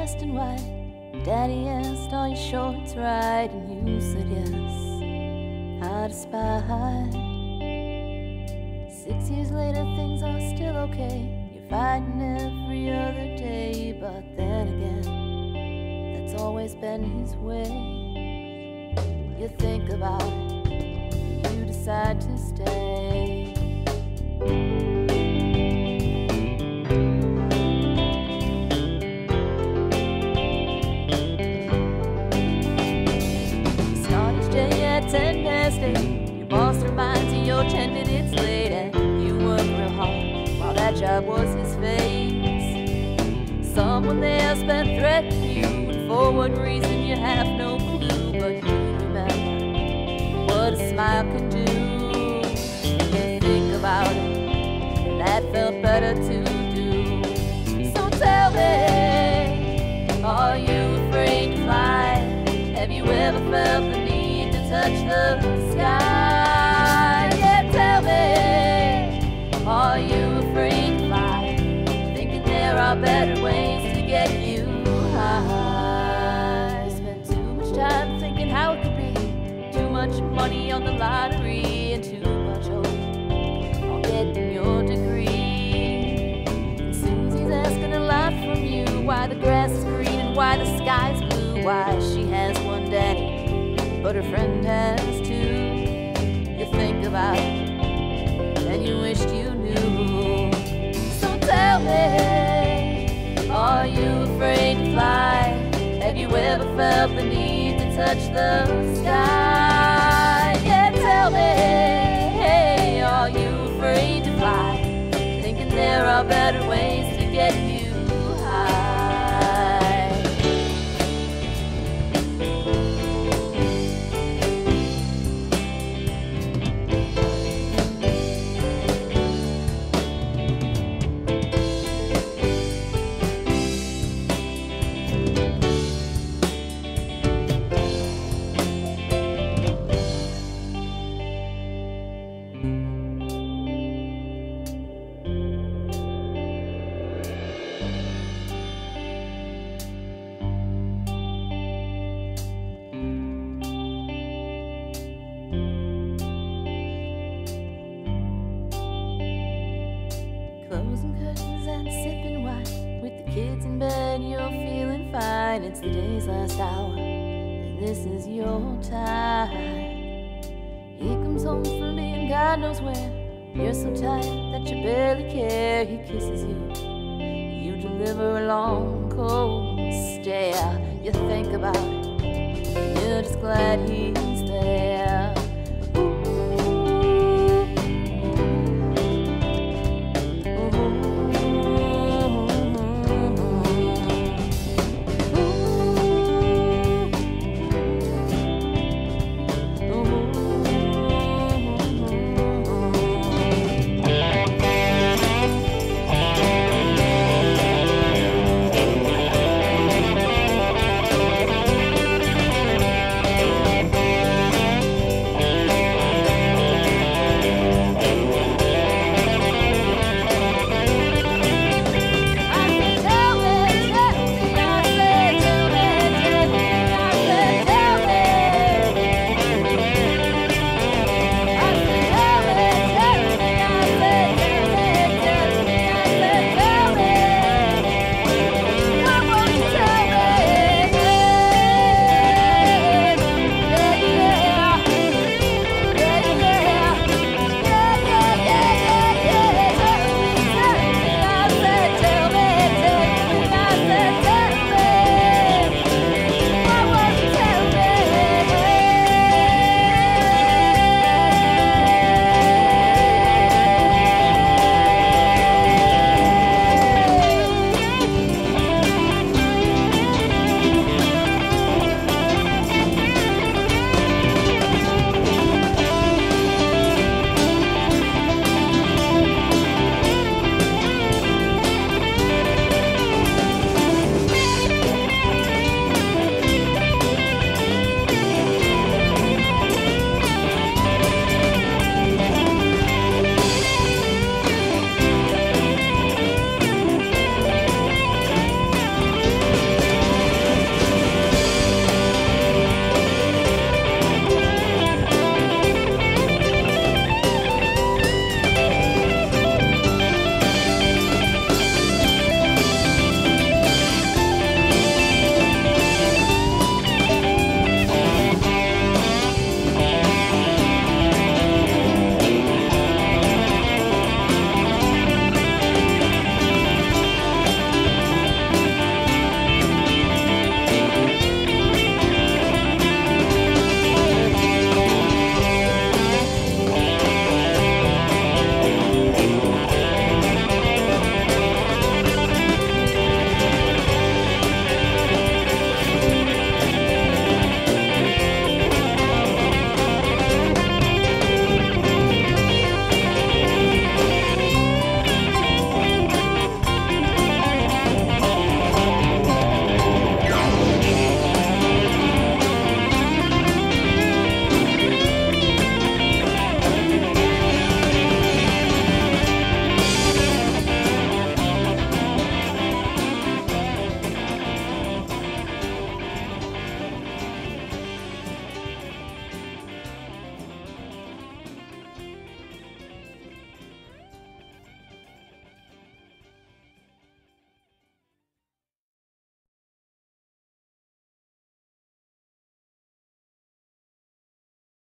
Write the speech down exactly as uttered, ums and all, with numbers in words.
dressed in white. Daddy asked, are you sure it's right? And you said yes, out of spite. Six years later, things are still okay. You're fighting every other day, but then again, that's always been his way. You think about it, you decide to stay. ten past eight, your boss reminds you you're ten minutes late, and you work real hard while that job was his face. Someone there spent threatening you, and for what reason you have no clue, but you remember what a smile can do. You think about it, and that felt better to do. So tell me, are you afraid to fly? Have you ever felt the need touch the sky? Yeah, tell me, are you afraid to fly? Thinking there are better ways to get you high. Spend too much time thinking how it could be, too much money on the lottery, and too much hope on getting your degree. And Susie's asking a lot from you, why the grass is green and why the sky's blue, why she has one daddy but her friend has two. You think about it, and you wished you knew. So tell me, are you afraid to fly? Have you ever felt the need to touch the sky? Yeah, tell me, hey, are you afraid to fly? Thinking there are better ways to get you high. Closing curtains and sipping wine, with the kids in bed, you're feeling fine. It's the day's last hour, and this is your time. He comes home from being God knows where. You're so tired that you barely care. He kisses you, you deliver a long cold stare. You think about it, you're just glad he